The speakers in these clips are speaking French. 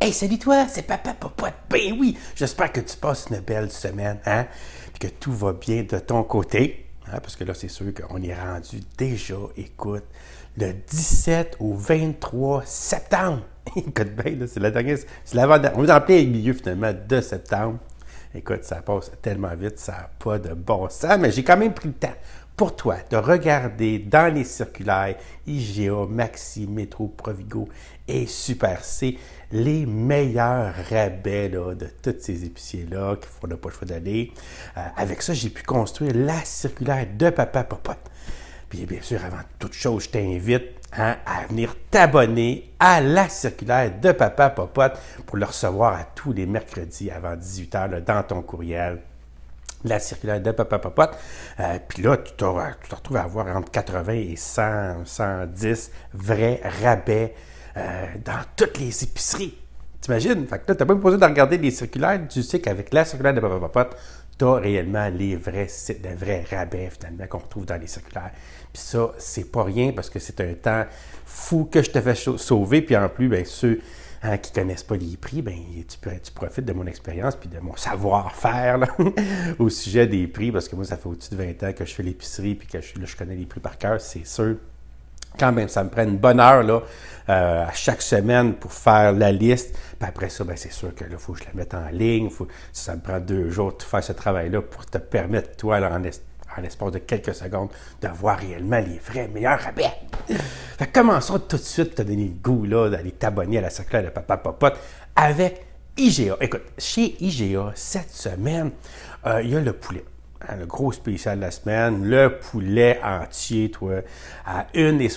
Hey, salut toi, c'est Papa Popote. Ben oui, j'espère que tu passes une belle semaine, hein? Puis que tout va bien de ton côté, hein? Parce que là, c'est sûr qu'on est rendu déjà, écoute, le 17 au 23 septembre. Écoute bien, là, c'est la dernière, c'est l'avant-dernière. On est en plein milieu, finalement, de septembre. Écoute, ça passe tellement vite, ça n'a pas de bon sens, mais j'ai quand même pris le temps pour toi de regarder dans les circulaires IGA, Maxi, Métro, Provigo et Super C les meilleurs rabais là, de tous ces épiciers-là qu'on n'a pas le choix d'aller. Avec ça, j'ai pu construire la circulaire de Papa Popote. Puis bien sûr, avant toute chose, je t'invite à venir t'abonner à la circulaire de Papa Popote pour le recevoir à tous les mercredis avant 18h là, dans ton courriel. La circulaire de Papa Popote. Puis là, tu te retrouves à avoir entre 80 et 100, 110 vrais rabais dans toutes les épiceries. T'imagines? Fait que là, tu n'as pas besoin de regarder les circulaires. Tu sais qu'avec la circulaire de Papa Popote, tu as réellement les vrais rabais, finalement, qu'on retrouve dans les circulaires. Puis ça, c'est pas rien parce que c'est un temps fou que je te fais sauver. Puis en plus, bien, ceux qui ne connaissent pas les prix, bien, tu profites de mon expérience puis de mon savoir-faire là, au sujet des prix, parce que moi, ça fait au-dessus de 20 ans que je fais l'épicerie puis que je connais les prix par cœur, c'est sûr. Quand même, ça me prend une bonne heure là, à chaque semaine pour faire la liste. Puis après ça, bien, c'est sûr que là, il faut que je la mette en ligne. Ça me prend 2 jours de faire ce travail-là pour te permettre, toi, là, en l'espace de quelques secondes, de voir réellement les vrais meilleurs rabais. Fait que commençons tout de suite te donner le goût là, d'aller t'abonner à la circulaire de Papa Popote avec IGA. Écoute, chez IGA, cette semaine, il y a le poulet. Le gros spécial de la semaine, le poulet entier, toi, à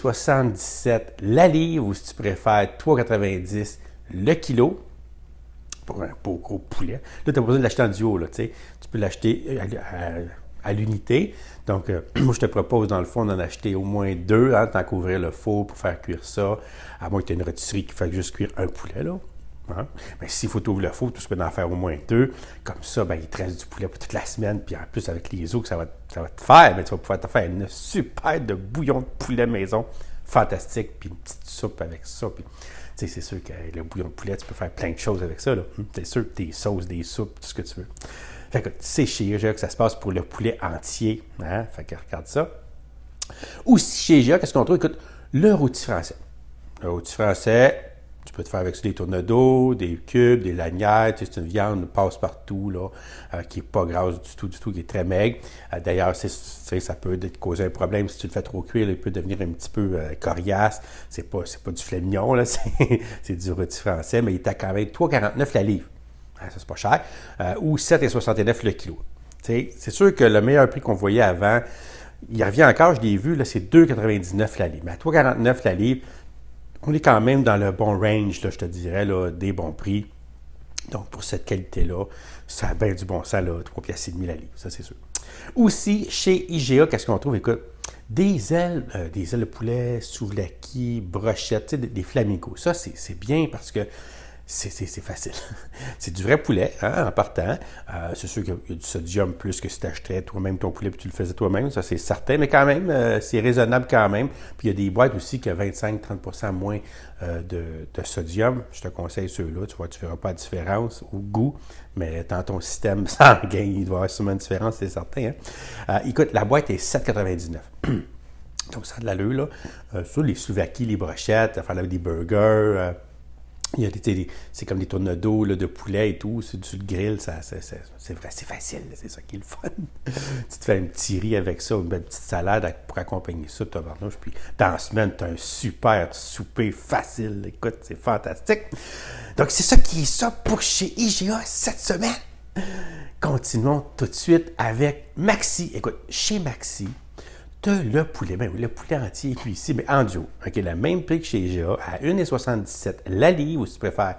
1,77 la livre, ou si tu préfères, 3,90 le kilo, pour un beau gros poulet. Là, tu n'as pas besoin de l'acheter en duo, là, tu sais. Tu peux l'acheter à l'unité. Donc, moi, je te propose, dans le fond, d'en acheter au moins 2, hein, tant qu'ouvrir le four pour faire cuire ça, à moins que tu aies une rôtisserie qui fait juste cuire un poulet, là. Hein? Mais s'il faut t'ouvrir le four, tu peux en faire au moins 2. Comme ça, ben, il te reste du poulet pour toute la semaine. Puis en plus, avec les os que ça va te faire, ben, tu vas pouvoir te faire une super de bouillon de poulet maison. Fantastique. Puis une petite soupe avec ça. Puis, c'est sûr que le bouillon de poulet, tu peux faire plein de choses avec ça. C'est sûr que des sauces, des soupes, tout ce que tu veux. Fait que c'est chez IGA que ça se passe pour le poulet entier. Hein? Fait que regarde ça. Aussi chez IGA, qu'est-ce qu'on trouve? Écoute, le rôti français. Le rôti français, tu peux te faire avec ça des tournedos, des cubes, des lanières. Tu sais, c'est une viande passe-partout, là, qui n'est pas grasse du tout, qui est très maigre. D'ailleurs, ça peut te causer un problème si tu le fais trop cuire. Là, il peut devenir un petit peu coriace. C'est pas du filet mignon, là, c'est du rôti français, mais il est à quand même 3,49 la livre. Ça, c'est pas cher. Ou 7,69 le kilo. C'est sûr que le meilleur prix qu'on voyait avant, il revient encore, je l'ai vu, là, c'est 2,99 la livre. Mais à 3,49 la livre, on est quand même dans le bon range, là, je te dirais, là, des bons prix. Donc, pour cette qualité-là, ça a bien du bon sens, là, 3,5 piastres la livre, ça, c'est sûr. Aussi, chez IGA, qu'est-ce qu'on trouve? Écoute, des ailes de poulet, souvlaki, brochettes, des flamingos. Ça, c'est bien parce que c'est facile. C'est du vrai poulet, hein, en partant. C'est sûr qu'il y a du sodium plus que si tu achetais toi-même ton poulet et tu le faisais toi-même, ça c'est certain, mais quand même, c'est raisonnable quand même. Puis il y a des boîtes aussi qui ont 25-30% moins de sodium. Je te conseille ceux-là, tu vois, tu ne verras pas de différence au goût, mais dans ton système sanguin, il doit y avoir sûrement une différence, c'est certain. Hein? Écoute, la boîte est 7,99. Donc ça a de l'allure, là. Sur les souvlaki, les brochettes, faire des burgers. Il y a c'est comme des tournedos là, de poulet et tout, sur le grill, c'est vrai, c'est facile, c'est ça qui est le fun. Tu te fais un petit riz avec ça, une belle petite salade pour accompagner ça, tabarnouche, puis dans la semaine, tu as un super souper facile, écoute, c'est fantastique. Donc c'est ça qui est ça pour chez IGA cette semaine. Continuons tout de suite avec Maxi. Écoute, chez Maxi, tu as le poulet, ben oui, le poulet entier est ici, mais en duo. OK, le même prix que chez IGA, à 1,77 la livre, ou si tu préfères,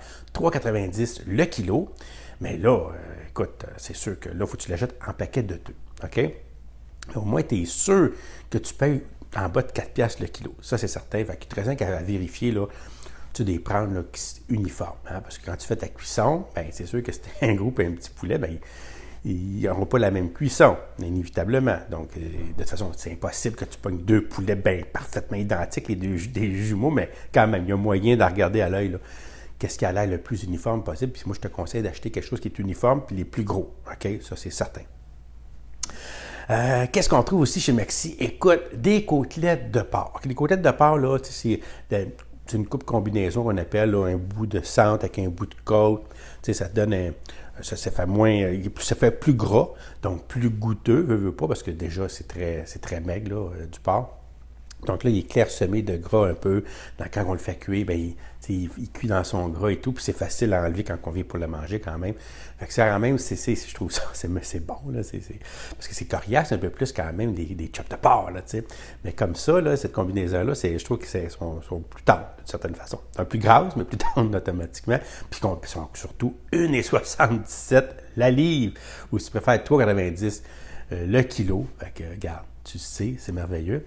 3,90 le kilo. Mais là, écoute, c'est sûr que là, il faut que tu l'achètes en paquet de 2. OK? Au moins, tu es sûr que tu payes en bas de 4 piastres le kilo. Ça, c'est certain. Fait qu'il te reste qu'à vérifier, là, tu dois les prendre là, uniformes. Hein? Parce que quand tu fais ta cuisson, ben c'est sûr que si tu un gros et un petit poulet, ben ils n'auront pas la même cuisson, inévitablement. Donc, de toute façon, c'est impossible que tu pognes 2 poulets parfaitement identiques, des jumeaux, mais quand même, il y a moyen de regarder à l'œil qu'est-ce qui a l'air le plus uniforme possible. Puis moi, je te conseille d'acheter quelque chose qui est uniforme, puis les plus gros. OK? Ça, c'est certain. Qu'est-ce qu'on trouve aussi chez Maxi? Écoute, des côtelettes de porc. Les côtelettes de porc, là, c'est une coupe combinaison qu'on appelle là, un bout de centre avec un bout de côte. Ça donne ça fait moins, ça fait plus gras, donc plus goûteux, veux pas, parce que déjà, c'est très maigre, là, du porc. Donc là, il est clairsemé de gras un peu. Quand on le fait cuire, bien, il cuit dans son gras et tout, puis c'est facile à enlever quand on vient pour le manger quand même. Fait que ça, quand même, je trouve ça, c'est bon, là, parce que c'est coriace un peu plus quand même des chops de porc, là, tu sais. Mais comme ça, là, cette combinaison-là, je trouve qu'ils sont plus tendres, d'une certaine façon. Un peu grasses, mais plus tendres automatiquement. Puis ils sont surtout 1,77 la livre, ou si tu préfères 3,90 le kilo. Fait que, regarde, tu sais, c'est merveilleux.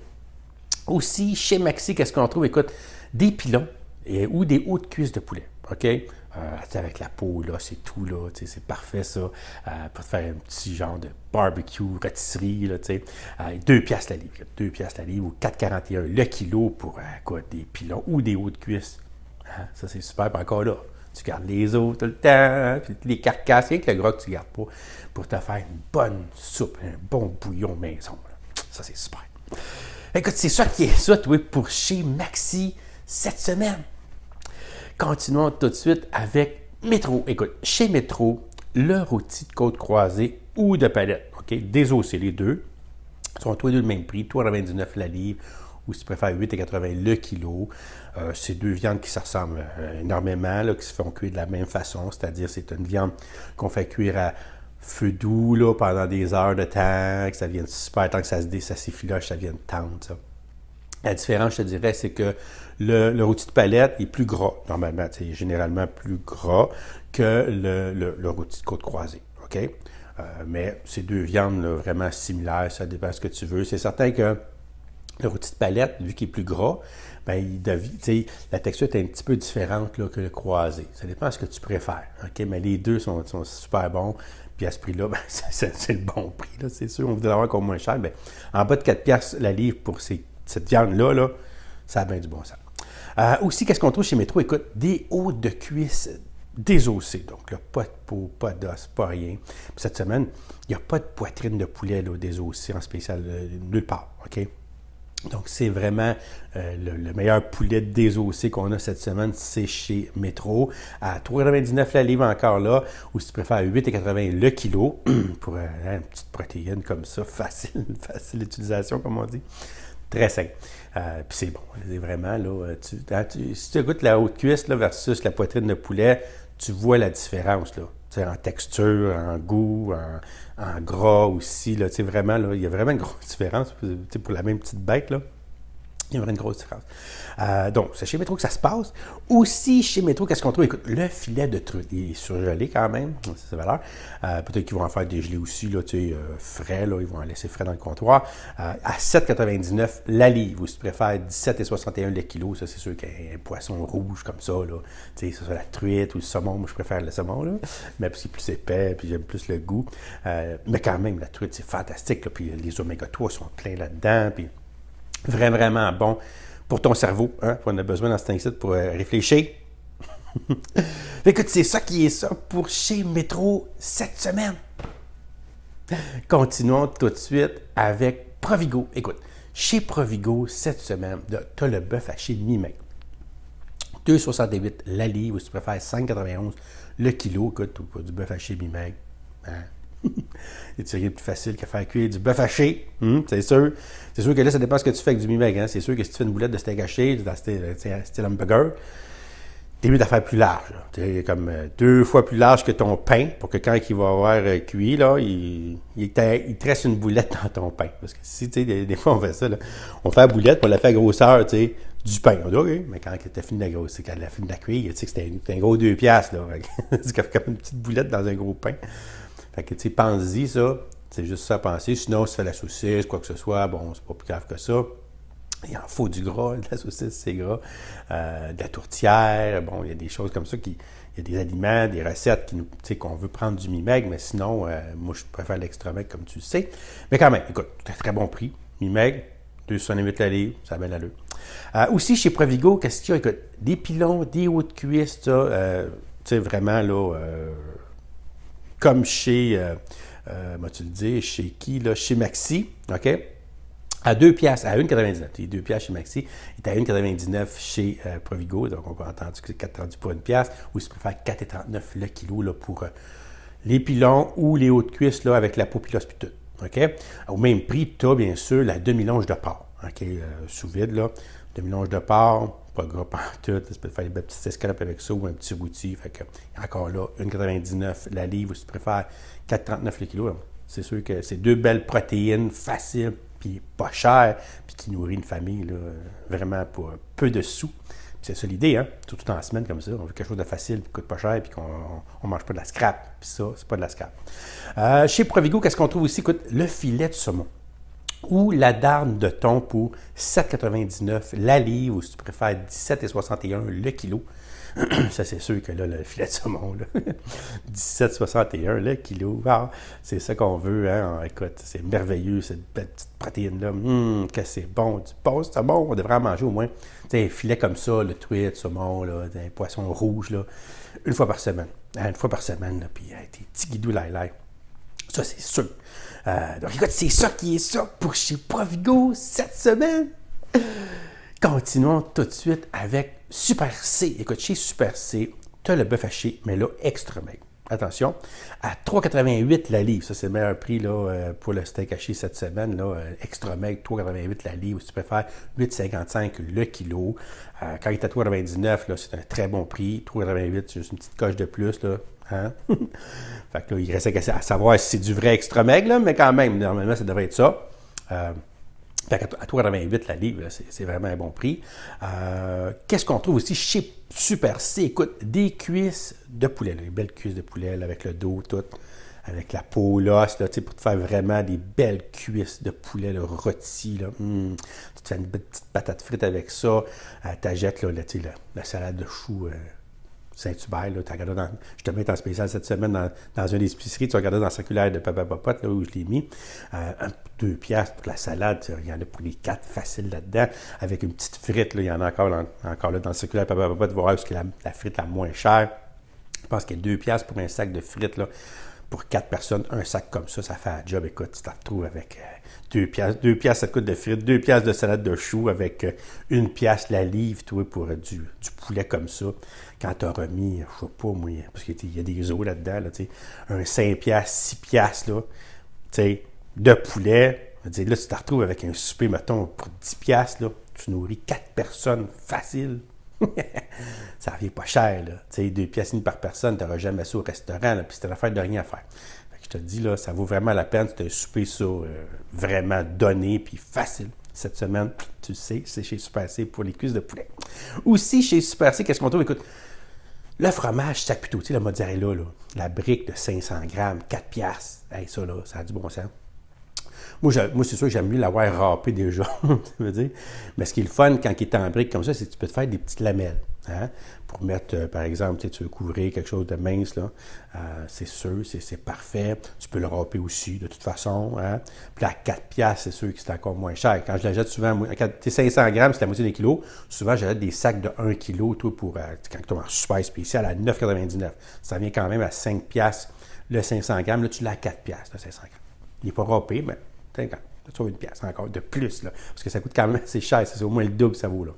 Aussi, chez Maxi, qu'est-ce qu'on trouve? Écoute, des pilons ou des hauts de cuisse de poulet, OK? Avec la peau, là, c'est tout, là, c'est parfait, ça, pour te faire un petit genre de barbecue, rôtisserie, là, tu sais. 2 piastres la livre, 2 piastres la livre ou 4,41 le kilo pour, des pilons ou des hauts de cuisse. Hein? Ça, c'est super, puis encore là, tu gardes les os tout le temps, puis les carcasses, rien que le gras que tu ne gardes pas, pour te faire une bonne soupe, un bon bouillon maison, là. Ça, c'est super. Écoute, c'est ça qui est ça, toi, pour chez Maxi cette semaine. Continuons tout de suite avec Métro. Écoute, chez Métro, le rôti de côte croisée ou de palette, OK? Désossé, les deux. Ils sont tous les deux le même prix, 3,99 la livre, ou si tu préfères 8,80 le kilo. C'est deux viandes qui se ressemblent énormément, là, qui se font cuire de la même façon, c'est-à-dire c'est une viande qu'on fait cuire à feu doux là, pendant des heures de temps, que ça vienne super, tant que ça s'effiloche, ça vienne tendre, ça. La différence, je te dirais, c'est que le rôti de palette est plus gras, normalement, c'est généralement plus gras que le rôti de côte croisée, OK? Mais c'est deux viandes là, vraiment similaires, ça dépend de ce que tu veux. C'est certain que le rôti de palette, vu qu'il est plus gras, bien, la texture est un petit peu différente là, que le croisé. Ça dépend de ce que tu préfères, OK? Mais les deux sont super bons. Puis à ce prix-là, ben, c'est le bon prix, là, c'est sûr. On voudrait avoir encore moins cher. Bien, en bas de 4 piastres la livre pour cette viande-là, là, ça a bien du bon sens. Aussi, qu'est-ce qu'on trouve chez Métro? Écoute, des hauts de cuisse désossés. Donc, là, pas de peau, pas d'os, pas rien. Puis cette semaine, il n'y a pas de poitrine de poulet là, désossée en spécial nulle part, OK? Donc, c'est vraiment le meilleur poulet désossé qu'on a cette semaine, c'est chez Métro. À 3,99 la livre encore là, ou si tu préfères 8,80 le kilo, pour une petite protéine comme ça, facile d'utilisation, comme on dit. Très simple. Puis c'est bon, c'est vraiment, là, si tu goûtes la haute cuisse là, versus la poitrine de poulet, tu vois la différence, là. En texture, en goût, en gras aussi. Là, vraiment, là, il y a vraiment une grosse différence. Pour la même petite bête, là, il y a vraiment une grosse différence. Donc, c'est chez Métro que ça se passe. Aussi, chez Métro, qu'est-ce qu'on trouve? Écoute, le filet de truite, il est surgelé quand même, c'est sa valeur. Peut-être qu'ils vont en faire dégeler aussi, là, frais, là, ils vont en laisser frais dans le comptoir. À 7,99 la livre, ou si tu préfères 17,61 le kilo, ça c'est sûr qu'un poisson rouge comme ça, là, ça soit la truite ou le saumon, moi je préfère le saumon, là, mais c'est plus épais, puis j'aime plus le goût. Mais quand même, la truite, c'est fantastique, là, puis les oméga 3 sont pleins là-dedans, puis vraiment bon pour ton cerveau, hein? On a besoin dans ce temps-ci pour réfléchir. Écoute, c'est ça qui est ça pour chez Métro cette semaine. Continuons tout de suite avec Provigo. Écoute, chez Provigo cette semaine, tu as le bœuf haché mi-maigre. 2,68 la livre, ou si tu préfères 5,91 le kilo. Écoute, tu as du bœuf haché mi-maigre. Hein? C'est rien de plus facile que faire cuire du bœuf haché, c'est sûr. C'est sûr que là, ça dépend de ce que tu fais avec du mi-maigre. Hein? C'est sûr que si tu fais une boulette de steak haché, dans style hamburger, t'es mieux de la faire plus large. C'est comme 2 fois plus large que ton pain, pour que quand il va avoir cuit, là, il te reste une boulette dans ton pain. Parce que si, tu sais, des fois, on fait ça, là, on fait la boulette, puis on la fait à grosseur, tu sais, du pain. On dit, OK, mais quand tu as fini de la grosse, quand elle a fini de la cuire, tu sais que c'était un gros 2 piastres, là. C'est comme une petite boulette dans un gros pain. Fait que, tu sais, pense-y, ça. C'est juste ça à penser. Sinon, si tu fais la saucisse, quoi que ce soit, bon, c'est pas plus grave que ça. Il en faut du gras, de la saucisse, c'est gras. De la tourtière, bon, il y a des choses comme ça. Il y a des aliments, des recettes qu'on veut prendre du mi-maigre, mais sinon, moi, je préfère l'extra maigre, comme tu le sais. Mais quand même, écoute, c'est un très bon prix. Mi-maigre, 2,68 la livre, ça a bien l'allure. Aussi, chez Provigo, qu'est-ce qu'il y a? Écoute, des pilons, des hauts de cuisse, tu sais, vraiment, là, comme chez, tu le dis, chez qui, là? Chez Maxi, OK? À 2 piastres, à 1,99. Les 2 piastres chez Maxi, il est à 1,99 chez Provigo. Donc, on peut entendre que c'est 4,30 pour 1 piastre, ou si tu préfères 4,39 le kilo là, pour les pilons ou les hauts de cuisse là, avec la peau pilosse puis tout. OK? Au même prix, tu as bien sûr la demi-longe de porc. OK? Sous vide, là. Demi-longe de porc, pas gras partout. Tu peux faire des petites escalopes avec ça ou un petit rôti. Fait que, encore là, 1,99 la livre, ou si tu préfères 4,39 le kilo. C'est sûr que c'est 2 belles protéines faciles, puis pas cher, puis qui nourrit une famille là, vraiment pour peu de sous. C'est ça l'idée, hein? Tout en semaine comme ça. On veut quelque chose de facile, qui coûte pas cher, puis qu'on ne mange pas de la scrap. Puis ça, c'est pas de la scrap. Chez Provigo, qu'est-ce qu'on trouve aussi? Écoute, le filet de saumon ou la darne de thon pour 7,99 la livre, ou si tu préfères 17,61 le kilo. Ça, c'est sûr que là, le filet de saumon, 17,61 le kilo. Ah, c'est ça qu'on veut, hein? Écoute, c'est merveilleux, cette petite protéine-là. Que c'est bon. Du bon saumon, on devrait en manger au moins. Tu sais, un filet comme ça, le truite, saumon, là, un poisson rouge, là, une fois par semaine. Une fois par semaine, là, puis des petits guidous laïlaï. Ça, c'est sûr. Donc, écoute, c'est ça qui est ça pour chez Provigo cette semaine. Continuons tout de suite avec Super C. Écoute, chez Super C, tu as le bœuf haché, mais là, extra maigre. Attention, à 3,88 la livre. Ça, c'est le meilleur prix là, pour le steak haché cette semaine. Là, extra maigre, 3,88 la livre. Si tu préfères, 8,55 le kilo. Quand il est à 3,99, c'est un très bon prix. 3,88, c'est juste une petite coche de plus. Là. Hein? Fait que là, il reste à savoir si c'est du vrai extra maigre, là, mais quand même, normalement, ça devrait être ça. À 3,88 la livre, c'est vraiment un bon prix. Qu'est-ce qu'on trouve aussi chez Super C? Écoute, des cuisses de poulet, là, des belles cuisses de poulet là, avec le dos, tout, avec la peau, l'os, là, pour te faire vraiment des belles cuisses de poulet là, rôties. Là. Tu te fais une petite patate frite avec ça. Tu achètes la salade de choux. Saint-Hubert, là, je te mets en spécial cette semaine dans une des épiceries, tu regardes dans le circulaire de Papa Popote, là où je l'ai mis, 2 piastres pour la salade, il y en a pour les 4 faciles là-dedans, avec une petite frite, là, il y en a encore là dans le circulaire de Papa Popote, tu vas voir où est la frite la moins chère. Je pense qu'il y a 2 piastres pour un sac de frites, là, pour 4 personnes, un sac comme ça fait un job. Écoute, tu te retrouves avec 2 piastres, 2 piastres ça te coûte de frites, 2 piastres de salade de choux avec 1 piastre la livre, toi, pour du poulet comme ça. Quand tu as remis, je sais pas moi, parce qu'il y a des os là-dedans, là, un 5 piastres, 6 piastres, là, de poulet. Là, tu te retrouves avec un souper, mettons, pour 10 piastres, là, tu nourris 4 personnes facile. Ça revient pas cher, là. 2 piastres par personne, tu n'auras jamais ça au restaurant, puis c'est une affaire de rien à faire. Fait que je te dis, là, ça vaut vraiment la peine. C'est un souper, ça, vraiment donné, puis facile. Cette semaine, tu le sais, c'est chez Super C pour les cuisses de poulet. Aussi, chez Super C, qu'est-ce qu'on trouve? Écoute, le fromage Saputo, tu sais, la mozzarella, là, la brique de 500 grammes, 4 piastres. Hey, ça, là, ça a du bon sens. Moi, c'est sûr que j'aime mieux l'avoir râpé déjà, ça veut dire. Mais ce qui est le fun quand il est en brique comme ça, c'est que tu peux te faire des petites lamelles. Hein, pour mettre, par exemple, tu veux couvrir quelque chose de mince, là. C'est sûr, c'est parfait. Tu peux le râper aussi, de toute façon. Hein. Puis à 4 piastres, c'est sûr que c'est encore moins cher. Quand je l'achète souvent, 500 grammes, c'est la moitié d'un kilo. Souvent, j'achète des sacs de 1 kilo, toi, pour, quand tu es en super spécial, à 9,99. Ça vient quand même à 5 piastres le 500 grammes. Là, tu l'as à 4 piastres, le 500 grammes. Il n'est pas râpé, mais tu as 1 piastre encore de plus, là. Parce que ça coûte quand même assez cher. C'est au moins le double que ça vaut, là.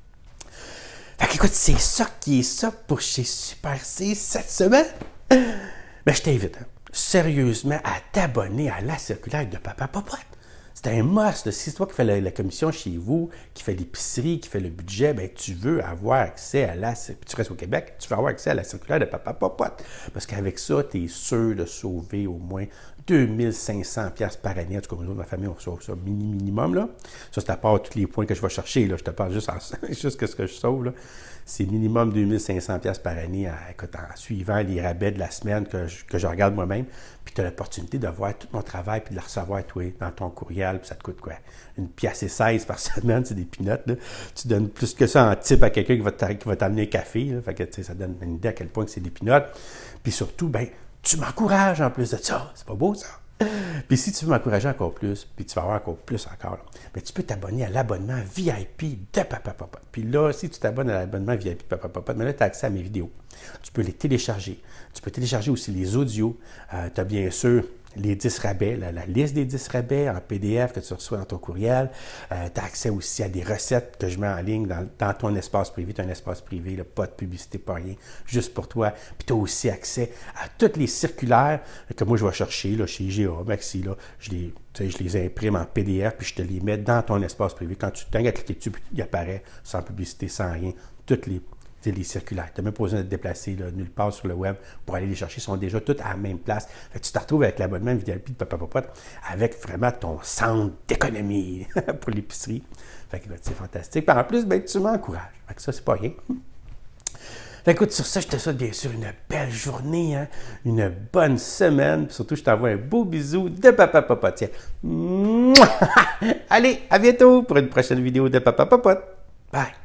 Fait qu'écoute, c'est ça qui est ça pour chez Super C cette semaine. Mais je t'invite, hein, sérieusement, à t'abonner à la circulaire de Papa Popote. C'est un must. Si c'est toi qui fais la commission chez vous, qui fait l'épicerie, qui fait le budget, ben tu veux avoir accès à tu restes au Québec, tu veux avoir accès à la circulaire de Papa Popote. Parce qu'avec ça, tu es sûr de sauver au moins 2500 $ par année. En tout cas, nous, ma famille, on sauve ça minimum. Là. Ça, c'est à part tous les points que je vais chercher. Là. Je te parle juste que ce que je sauve. Là. C'est minimum 2500 $ par année en suivant les rabais de la semaine que je regarde moi-même. Puis tu as l'opportunité de voir tout mon travail puis de le recevoir, toi, dans ton courriel. Puis ça te coûte quoi? 1,16 $ par semaine, c'est des peanuts. Là. Tu donnes plus que ça en type à quelqu'un qui va t'amener un café. Là. Fait que, ça donne une idée à quel point que c'est des peanuts. Puis surtout, ben tu m'encourages en plus de ça. C'est pas beau, ça? Puis si tu veux m'encourager encore plus, puis tu vas avoir encore plus encore, bien, tu peux t'abonner à l'abonnement VIP de Papa Popote. Puis là, si tu t'abonnes à l'abonnement VIP de Papa Popote, là, tu as accès à mes vidéos. Tu peux les télécharger. Tu peux télécharger aussi les audios. Tu as bien sûr les 10 rabais, la liste des 10 rabais en PDF que tu reçois dans ton courriel. Tu as accès aussi à des recettes que je mets en ligne dans ton espace privé. Tu as un espace privé, là, pas de publicité, pas rien, juste pour toi. Puis tu as aussi accès à toutes les circulaires que moi je vais chercher là, chez IGA, Maxi. Là, je les imprime en PDF puis je te les mets dans ton espace privé. Quand tu t'as à cliquer dessus, puis il apparaît sans publicité, sans rien, toutes les circulaires. Tu n'as même pas besoin de te déplacer là, nulle part sur le web pour aller les chercher. Ils sont déjà tous à la même place. Fait que tu te retrouves avec l'abonnement VIP de Papa Popote avec vraiment ton centre d'économie pour l'épicerie. Fait que c'est fantastique. Puis en plus, ben, tu m'encourages. Fait que ça, c'est pas rien. Fait écoute, sur ça, je te souhaite bien sûr une belle journée, hein? Une bonne semaine. Puis surtout, je t'envoie un beau bisou de Papa Popote. Tiens. Allez, à bientôt pour une prochaine vidéo de Papa Popote. Bye!